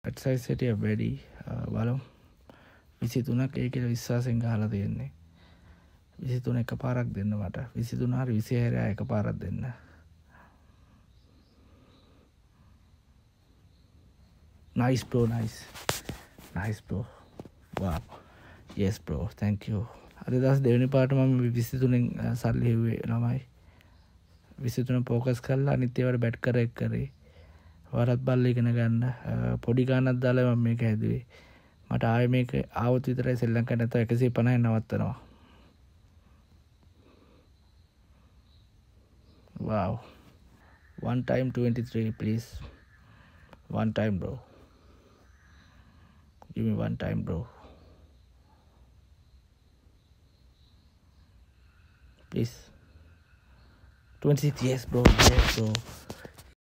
bet size හිටිය වැඩි බලමු 23ක් ඒ කියලා විශ්වාසයෙන් ගහලා තියෙන්නේ 23 එකපාරක් දෙන්න මට 23 හරි 26 එකපාරක් දෙන්න nice bro nice bro wow yes bro thank you අද දවස් දෙවෙනි පාට මම 23න් සල්ලි හෙව්වේ ළමයි 23 ફોකස් කරලා අනිත් ඒවාට බැට් කරේ වරත් බල්ල ඉගෙන ගන්න පොඩි ගානක් දාලා මම මේක හැදුවේ මට ආයෙ මේක ආවොත් විතරයි ශ්‍රී ලංකාවේ නැත්නම් 150 නවත්තනවා wow one time 23 please one time bro give me one time bro please 26 yes bro